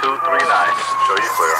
239. Show you clear.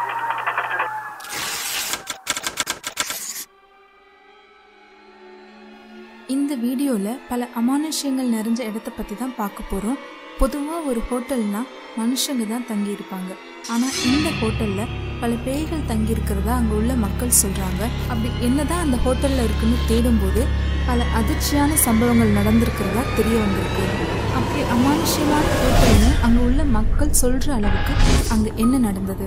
இந்த வீடியோவில் பல அமானுஷ்யங்கள் நிறைஞ்ச இடத்த பற்றி தான் பார்க்க போகிறோம். பொதுவாக ஒரு ஹோட்டல்னால் மனுஷங்க தான் தங்கியிருப்பாங்க. ஆனால் இந்த ஹோட்டலில் பல பேய்கள் தங்கியிருக்கிறதா அங்கே உள்ள மக்கள் சொல்கிறாங்க. அப்படி என்னதான் அந்த ஹோட்டலில் இருக்குன்னு தேடும்போது பல அதிர்ச்சியான சம்பவங்கள் நடந்திருக்கிறதா தெரிய வந்திருக்கு. அப்படி அமானுஷ்யமான ஹோட்டல்னு அங்கே உள்ள மக்கள் சொல்கிற அளவுக்கு அங்கே என்ன நடந்தது?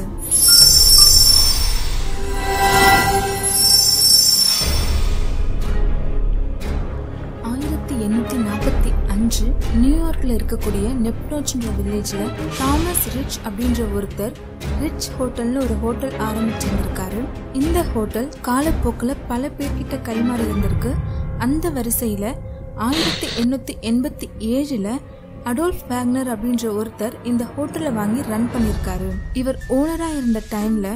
1845 நியூயார்க்கில் இருக்கக்கூடிய நெப்டோச்ன்ற வில்லேஜில் தாமஸ் ரிச் அப்படின்ற ஒருத்தர் ரிச் ஹோட்டல்னு ஒரு ஹோட்டல் ஆரம்பிச்சிருந்திருக்காரு. இந்த ஹோட்டல் காலப்போக்கில் பல பேர்கிட்ட கைமாறி இருந்திருக்கு. அந்த வரிசையில் 1887 அடோல்ஃப் வேக்னர் அப்படின்ற ஒருத்தர் இந்த ஹோட்டலை வாங்கி ரன் பண்ணியிருக்காரு. இவர் ஓனராக இருந்த டைமில்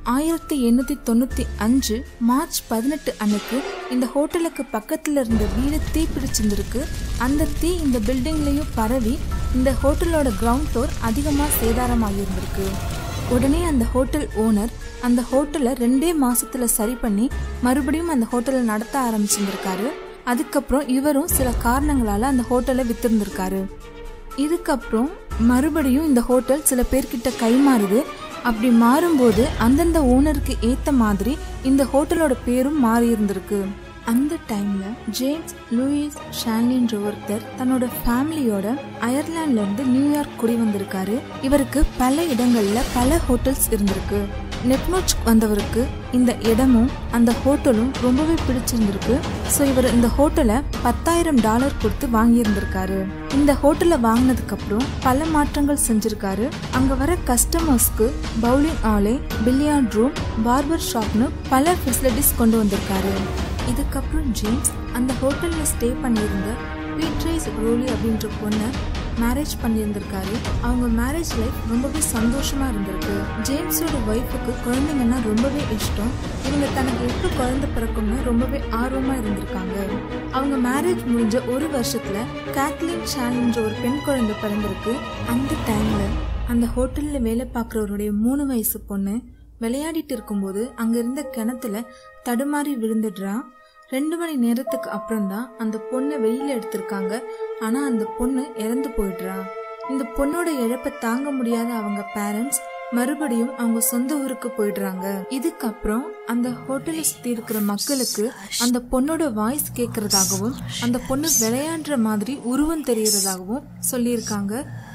1895 மார்ச் 18 அன்னைக்கு இந்த ஹோட்டலுக்கு பக்கத்தில் இருந்த வீடு தீ பிடிச்சிருந்திருக்கு. அந்த தீ இந்த பில்டிங்லேயும் பரவி இந்த ஹோட்டலோட கிரவுண்ட் ஃப்ளோர் அதிகமாக சேதாரமாகியிருந்திருக்கு. உடனே அந்த ஹோட்டல் ஓனர் அந்த ஹோட்டலை 2 மாசத்துல சரி பண்ணி மறுபடியும் அந்த ஹோட்டலை நடத்த ஆரம்பிச்சிருந்திருக்காரு. அதுக்கப்புறம் இவரும் சில காரணங்களால அந்த ஹோட்டலை வித்திருந்திருக்காரு. இதுக்கப்புறம் மறுபடியும் இந்த ஹோட்டல் சில பேர்கிட்ட கைமாறுது. அப்படி மாறும்போது அந்தந்த ஓனருக்கு ஏற்ற மாதிரி இந்த ஹோட்டலோட பேரும் மாறி இருந்திருக்கு. அந்த டைம்ல ஜேம்ஸ் ஷான்லின்ற ஒருத்தர் தன்னோட ஃபேமிலியோட அயர்லாண்ட்ல இருந்து நியூயார்க் குடி வந்திருக்காரு. இவருக்கு பல இடங்கள்ல பல ஹோட்டல்ஸ் இருந்திருக்கு. நெப்னோச் வந்தவருக்கு இந்த இடமும் அந்த ஹோட்டலும் ரொம்பவே பிடிச்சிருந்திருக்கு. ஸோ இவர் இந்த ஹோட்டலை $10,000 கொடுத்து வாங்கியிருந்திருக்காரு. இந்த ஹோட்டலை வாங்கினதுக்கு அப்புறம் பல மாற்றங்கள் செஞ்சிருக்காரு. அங்க வர கஸ்டமர்ஸ்க்கு பவுலிங் ஆலை, பில்லியர்ட் ரூம், பார்பர் ஷாப்னு பல ஃபெசிலிட்டிஸ் கொண்டு வந்திருக்காரு. இதுக்கப்புறம் ஜேம்ஸ் அந்த ஹோட்டல்ல ஸ்டே பண்ணியிருந்த பீட்ரைஸ் ரோலி அப்படின்ற பொண்ணை மேரேஜ் பண்ணியிருந்திருக்காரு. அவங்க மேரேஜ் லைஃப் ரொம்பவே சந்தோஷமா இருந்திருக்கு. ஜேம்ஸோட ஒய்ஃபுக்கு குழந்தைங்கன்னா ரொம்பவே இஷ்டம். இவங்க தனக்கு எப்போ குழந்தை பிறக்கும்னு ரொம்பவே ஆர்வமா இருந்திருக்காங்க. அவங்க மேரேஜ் முடிஞ்ச 1 வருஷத்துல கேத்லின் ஷான்லின்ற ஒரு பெண் குழந்தை பிறந்திருக்கு. அந்த டைம்ல அந்த ஹோட்டல்ல வேலை பார்க்குறவருடைய 3 வயசு பொண்ணு விளையாடிட்டு இருக்கும்போது அங்க இருந்த கிணத்துல தடுமாறி விழுந்துடுறா. 2 மணி நேரத்துக்கு அப்புறம் தான் அந்த பொண்ணை வெளியில எடுத்திருக்காங்க. ஆனா அந்த பொண்ணு இறந்து போயிடுறா. இந்த பொண்ணோட இழப்பை தாங்க முடியாத அவங்க பேரண்ட்ஸ் மறுபடியும் அவங்க சொந்த ஊருக்கு போயிடுறாங்க. இதுக்கப்புறம் அந்த ஹோட்டலை சுத்தி இருக்கிற மக்களுக்கு அந்த பொண்ணோட வாய்ஸ் கேட்கறதாகவும் அந்த பொண்ணு விளையாடுற மாதிரி உருவம் தெரியறதாகவும் சொல்லியிருக்காங்க.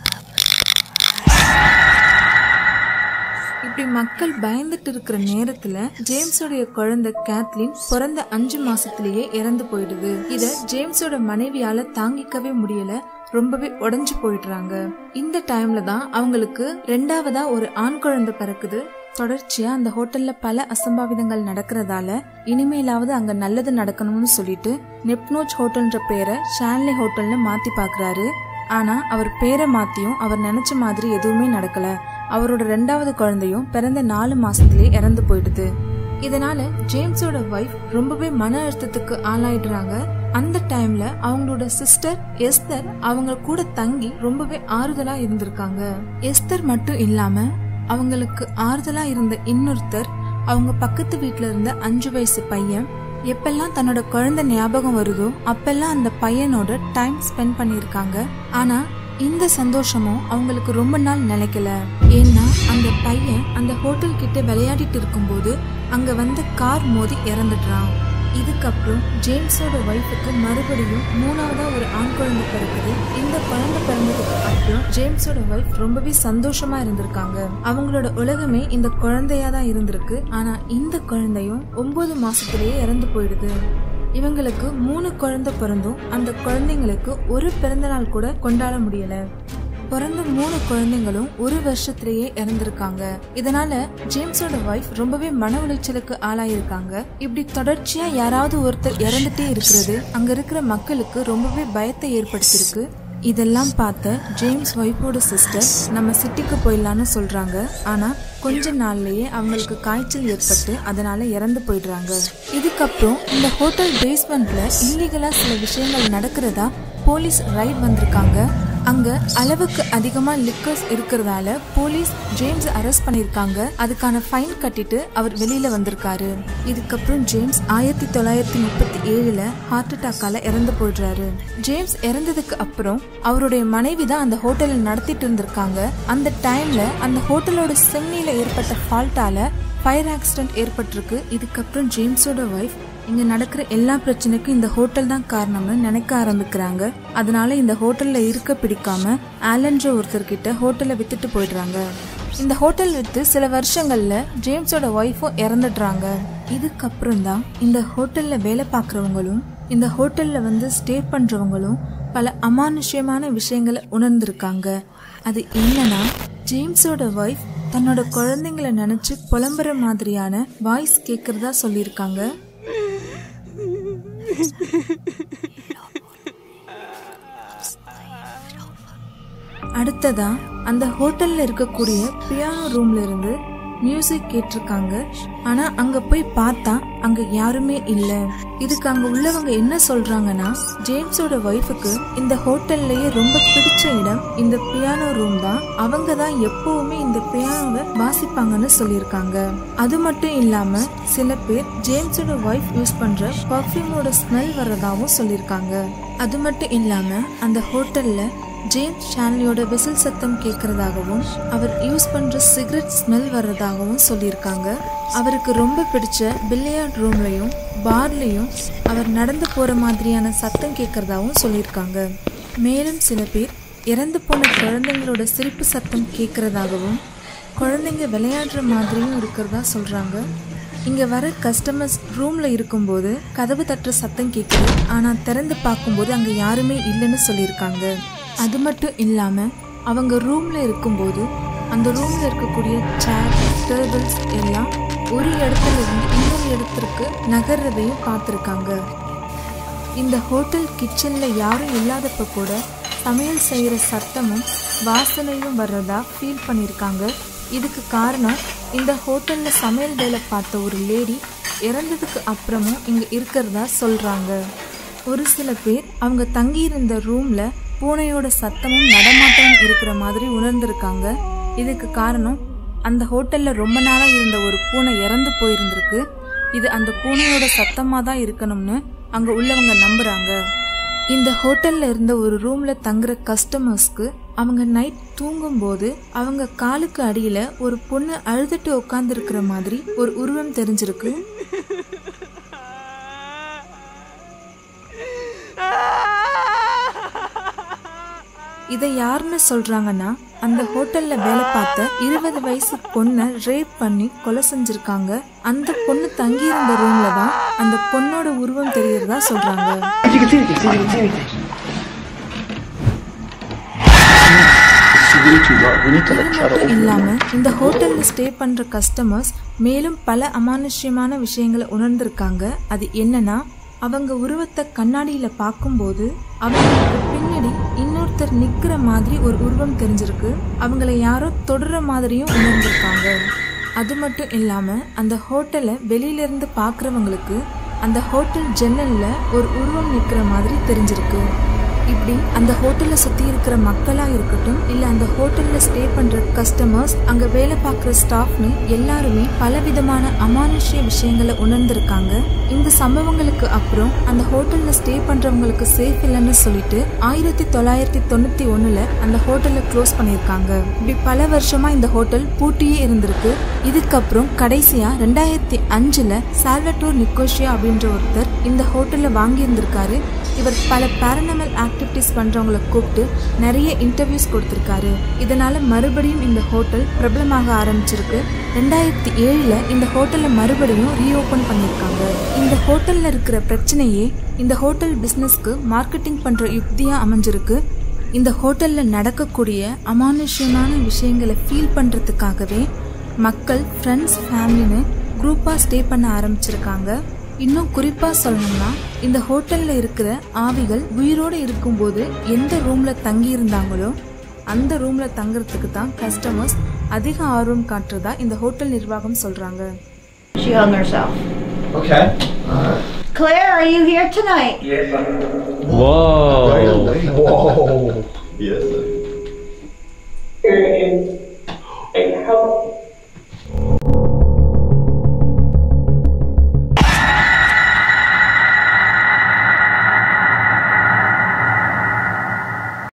இப்படி மக்கள் பயந்துட்டு இருக்கிற நேரத்துல ஜேம்ஸோடைய குழந்தை கேத்லின் பிறந்த 5 மாசத்திலேயே இறந்து போயிடுது. இத ஜேம்ஸோட மனைவியால தாங்கிக்கவே முடியல. ரொம்பவே உடைஞ்சு போயிடுறாங்க. இந்த டைம்ல தான் அவங்களுக்கு 2ஆவதா ஒரு ஆண் குழந்தை பிறக்குது. தொடர்ச்சியா அந்த ஹோட்டல்ல பல அசம்பாவிதங்கள் நடக்கிறதால இனிமேலாவது அங்க நல்லது நடக்கணும்னு சொல்லிட்டு நெப்னோச் ஹோட்டல்ன்ற பேரை ஷான்லி ஹோட்டல்னு மாத்தி பாக்குறாரு. ஆனா அவர் பேரை மாத்தியும் அவர் நினைச்ச மாதிரி எதுவுமே நடக்கல. அவரோட 2ஆவது குழந்தையும் பிறந்த 4 மாசத்திலே இறந்து போயிடுது. இதனால ஜேம்ஸோட வைஃப் ரொம்பவே மன அழுத்தத்துக்கு ஆளாயிடுறாங்க. அந்த டைம்ல அவங்களோட சிஸ்டர் எஸ்தர் அவங்க கூட தங்கி ரொம்பவே ஆறுதலா இருந்திருக்காங்க. எஸ்தர் மட்டும் இல்லாம அவங்களுக்கு ஆறுதலா இருந்த இன்னொருத்தர் அவங்க பக்கத்து வீட்டுல இருந்த 5 வயசு பையன். எப்பெல்லாம் தன்னோட குழந்தை ஞாபகம் வருதோ அப்பெல்லாம் அந்த பையனோட டைம் ஸ்பெண்ட் பண்ணிருக்காங்க. ஆனா இந்த சந்தோஷமும் அவங்களுக்கு ரொம்ப நாள் நிலைக்கல. ஏன்னா அந்த பையன் அந்த ஹோட்டல் கிட்ட விளையாடிட்டு இருக்கும்போது அங்க வந்து கார் மோதி இறந்துடுறான். இதுக்கப்புறம் ஜேம்ஸோட ஒய்ஃபுக்கு மறுபடியும் 3ஆவதா ஒரு ஆண் குழந்தை பிறக்குது. இந்த குழந்தை பிறந்ததுக்கு அப்புறம் ஜேம்ஸோட ஒய்ஃப் ரொம்பவே சந்தோஷமா இருந்திருக்காங்க. அவங்களோட உலகமே இந்த குழந்தையா தான் இருந்திருக்கு. ஆனா இந்த குழந்தையும் 9 மாசத்திலேயே இறந்து போயிடுது. இவங்களுக்கு 3 குழந்தை பிறந்தும் அந்த குழந்தைங்களுக்கு ஒரு பிறந்த நாள் கூட கொண்டாட முடியல. பிறந்த 3 குழந்தைங்களும் 1 வருஷத்திலேயே இறந்திருக்காங்க. இதனால ஜேம்ஸோட வைஃப் ரொம்பவே மன உளைச்சலுக்கு ஆளாயிருக்காங்க. இப்படி தொடர்ச்சியா யாராவது ஒருத்தர் இறந்துட்டே இருக்கிறது அங்க இருக்கிற மக்களுக்கு ரொம்பவே பயத்தை ஏற்படுத்திருக்கு. இதெல்லாம் பார்த்த ஜேம்ஸ் ஒய்ஃபோட சிஸ்டர் நம்ம சிட்டிக்கு போயிடலான்னு சொல்றாங்க. ஆனா கொஞ்ச நாள்லயே அவங்களுக்கு காய்ச்சல் ஏற்பட்டு அதனால இறந்து போயிடுறாங்க. இதுக்கப்புறம் இந்த ஹோட்டல் பேஸ்மெண்ட்ல இல்லீகலா சில விஷயங்கள் நடக்கிறதா போலீஸ் ரைட் வந்திருக்காங்க. அங்க அளவுக்கு அதிகமா லிக்கர்ஸ் இருக்கிறதால போலீஸ் ஜேம்ஸ் அரெஸ்ட் பண்ணிருக்காங்க. அதுக்கான ஃபைன் கட்டிட்டு அவர் வெளியில வந்திருக்காரு. இதுக்கப்புறம் ஜேம்ஸ் 1937 ஹார்ட் அட்டாக்கால இறந்து போயிடுறாரு. ஜேம்ஸ் இறந்ததுக்கு அப்புறம் அவருடைய மனைவி தான் அந்த ஹோட்டலை நடத்திட்டு இருந்திருக்காங்க. அந்த டைம்ல அந்த ஹோட்டலோட செம்னில ஏற்பட்ட ஃபால்ட்டால ஃபயர் ஆக்சிடென்ட் ஏற்பட்டிருக்கு. இதுக்கப்புறம் ஜேம்ஸோட ஒய்ஃப் இங்க நடக்கிற எல்லா பிரச்சனைக்கும் இந்த ஹோட்டல் தான் காரணம்னு நினைக்க ஆரம்பிக்கிறாங்க. அதனால இந்த ஹோட்டல்ல இருக்க பிடிக்காம ஆலன்ற ஒருத்தர்கிட்ட ஹோட்டலை வித்துட்டு போயிடுறாங்க. இந்த ஹோட்டல் வித்து சில வருஷங்கள்ல ஜேம்ஸோட ஒய்ஃபும் இறந்துடுறாங்க. இதுக்கப்புறம் தான் இந்த ஹோட்டல்ல வேலை பார்க்கறவங்களும் இந்த ஹோட்டல்ல ஸ்டே பண்றவங்களும் பல அமானுஷ்யமான விஷயங்களை உணர்ந்திருக்காங்க. அது என்னன்னா, ஜேம்ஸோட ஒய்ஃப் தன்னோட குழந்தைங்களை நினைச்சு புலம்புற மாதிரியான வாய்ஸ் கேக்குறதா சொல்லியிருக்காங்க. அடுத்ததா அந்த ஹோட்டல்ல இருக்கக்கூடிய பியானோ ரூம்ல இருந்து மியூசிக் கேட்டிருக்காங்க. ஆனா அங்க போய் பார்த்தா அங்க யாருமே இல்ல. இதுக்கு அங்க உள்ளவங்க என்ன சொல்றாங்கன்னா, ஜேம்ஸோட ஒய்ஃபுக்கு இந்த ஹோட்டல்லயே ரொம்ப பிடிச்ச இடம் இந்த பியானோ ரூம் தான். அவங்க தான் எப்பவுமே இந்த பியானோவை வாசிப்பாங்கன்னு சொல்லியிருக்காங்க. அது மட்டும் இல்லாம சில பேர் ஜேம்ஸோட ஒய்ஃப் யூஸ் பண்ற பர்ஃபியூமோட ஸ்மெல் வர்றதாவும் சொல்லியிருக்காங்க. அது மட்டும் இல்லாம அந்த ஹோட்டல்ல ஜேம்ஸ் ஷான்லியோட விசில் சத்தம் கேட்கறதாகவும் அவர் யூஸ் பண்ற சிகரெட் ஸ்மெல் வர்றதாகவும் சொல்லியிருக்காங்க. அவருக்கு ரொம்ப பிடிச்ச பில்லியர்ட் ரூம்லயும் பார்லயும் அவர் நடந்து போற மாதிரியான சத்தம் கேட்கறதாகவும் சொல்லியிருக்காங்க. மேலும் சில பேர் இறந்து போன குழந்தைங்களோட சிரிப்பு சத்தம் கேட்கறதாகவும் குழந்தைங்க விளையாடுற மாதிரியும் இருக்கிறதா சொல்றாங்க. இங்க வர கஸ்டமர்ஸ் ரூம்ல இருக்கும்போது கதவு தட்டுற சத்தம் கேட்குது. ஆனா திறந்து பார்க்கும்போது அங்க யாருமே இல்லைன்னு சொல்லியிருக்காங்க. அது மட்டும் இல்லாம அவங்க ரூம்ல இருக்கும்போது அந்த ரூம்ல இருக்கக்கூடிய சேர் டேபிள்ஸ் எல்லாம் ஒரு இடத்துல இருந்து இன்னொரு இடத்திற்கு நகர்றதையும் பார்த்துருக்காங்க. இந்த ஹோட்டல் கிச்சன்ல யாரும் இல்லாதப்ப கூட சமையல் செய்யற சத்தமும் வாசனையும் வர்றதா ஃபீல் பண்ணியிருக்காங்க. இதுக்கு காரணம் இந்த ஹோட்டல்ல சமையல் வேலை பார்த்த ஒரு லேடி இறந்ததுக்கு அப்புறமும் இங்க இருக்கிறதா சொல்றாங்க. ஒரு சில பேர் அவங்க தங்கியிருந்த ரூம்ல பூனையோட சத்தமும் நடமாட்டமும் இருக்கிற மாதிரி உணர்ந்திருக்காங்க. இதுக்கு காரணம் அந்த ஹோட்டல்ல ரொம்ப நாளா இருந்த ஒரு பூனை இறந்து போயிருந்திருக்கு. இது அந்த பூனையோட சத்தமா தான் இருக்கணும்னு அங்க உள்ளவங்க நம்புறாங்க. இந்த ஹோட்டல்ல இருந்த ஒரு ரூம்ல தங்குற கஸ்டமர்ஸ்க்கு அவங்க நைட் தூங்கும் போது அவங்க காலுக்கு அடியில ஒரு பொண்ணு அழுதுட்டு உட்கார்ந்து இருக்கிற மாதிரி ஒரு உருவம் தெரிஞ்சிருக்கு. இதை யாருன்னு சொல்றாங்கன்னா, அந்த ஹோட்டல்ல வேலை பார்த்த 20 வயசு பொண்ணை ரேப் பண்ணி கொலை செஞ்சிருக்காங்க. அந்த பொண்ணு தங்கி இருந்த ரூம்ல தான் அந்த பொண்ணோட உருவம் தெரியறதா சொல்றாங்க. இல்லாம இந்த ஹோட்டல்ல ஸ்டே பண்ற கஸ்டமர்ஸ் மேலும் பல அமானுஷ்யமான விஷயங்களை உணர்ந்திருக்காங்க. அது என்னன்னா, அவங்க உருவத்தை கண்ணாடியில பார்க்கும்போது அவங்களுக்கு பின்னாடி இன்னொருத்தர் நிக்கிற மாதிரி ஒரு உருவம் தெரிஞ்சிருக்கு. அவங்கள யாரோ தொடுற மாதிரியும் உணர்ந்திருக்காங்க. அது மட்டும் இல்லாம அந்த ஹோட்டலை வெளியில இருந்து பாக்குறவங்களுக்கு அந்த ஹோட்டல் ஜன்னல்ல ஒரு உருவம் நிக்கிற மாதிரி தெரிஞ்சிருக்கு. இப்படி அந்த ஹோட்டல்ல சுத்தி இருக்கிற மக்களா இருக்கட்டும், இல்ல அந்த ஹோட்டல்ல ஸ்டே பண்ற கஸ்டமர்ஸ், அங்க வேலை பார்க்குற ஸ்டாஃப்னு எல்லாருமே பலவிதமான அமானுஷ்ய விஷயங்களை உணர்ந்திருக்காங்க. இந்த சம்பவங்களுக்கு அப்புறம் அந்த ஹோட்டல்ல ஸ்டே பண்றவங்களுக்கு சேஃப் இல்லைன்னு சொல்லிட்டு 1991 அந்த ஹோட்டல்ல க்ளோஸ் பண்ணிருக்காங்க. இப்படி பல வருஷமா இந்த ஹோட்டல் பூட்டியே இருந்திருக்கு. இதுக்கப்புறம் கடைசியா 2005 சால்வட்டோர் நிக்கோஷியா அப்படின்ற ஒருத்தர் இந்த ஹோட்டல்ல வாங்கி இருந்திருக்காரு. இவர் பல பேரனாமல் ஆக்டிவிட்டிஸ் பண்றவங்களை கூப்பிட்டு நிறைய இன்டர்வியூஸ் கொடுத்திருக்காரு. இதனால மறுபடியும் இந்த ஹோட்டல் பிரபலமாக ஆரம்பிச்சிருக்கு. 2007 இந்த ஹோட்டலை மறுபடியும் ரீஓபன் பண்ணிருக்காங்க. இந்த ஹோட்டல்ல இருக்கிற பிரச்சனையே இந்த ஹோட்டல் பிசினஸ்க்கு மார்க்கெட்டிங் பண்ற யுக்தியா அமைஞ்சிருக்கு. இந்த ஹோட்டல்ல நடக்கக்கூடிய அமானுஷ்யமான விஷயங்களை ஃபீல் பண்றதுக்காகவே மக்கள் ஃப்ரெண்ட்ஸ் ஃபேமிலின்னு குரூப்பா ஸ்டே பண்ண ஆரம்பிச்சிருக்காங்க. இன்னும் குறிப்பா சொல்லணும்னா, இந்த ஹோட்டல்ல இருக்கிற ஆவிகள் உயிரோடு இருக்கும்போது எந்த ரூம்ல தங்கி இருந்தாங்களோ அந்த ரூம்ல தங்குறதுக்கு தான் கஸ்டமர்ஸ் அதிக ஆர்வம் காட்டுறதா இந்த ஹோட்டல் நிர்வாகம் சொல்றாங்க. She hung herself. Okay. Claire, are you here tonight? Yes. Whoa. Whoa. Yes, sir.